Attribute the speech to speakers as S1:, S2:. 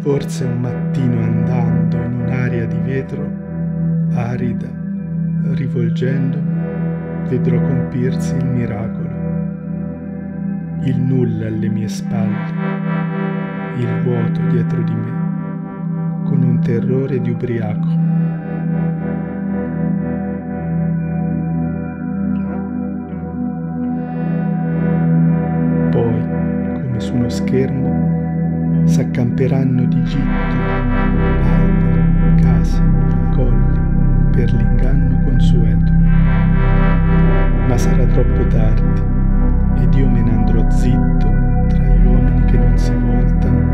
S1: Forse un mattino andando in un'aria di vetro arida, rivolgendomi, vedrò compirsi il miracolo. Il nulla alle mie spalle, il vuoto dietro di me, con un terrore di ubriaco. Poi, come su uno schermo, s'accamperanno di gitto alberi, case, colli, per l'inganno consueto. Ma sarà troppo tardi ed io me ne andrò zitto tra gli uomini che non si voltano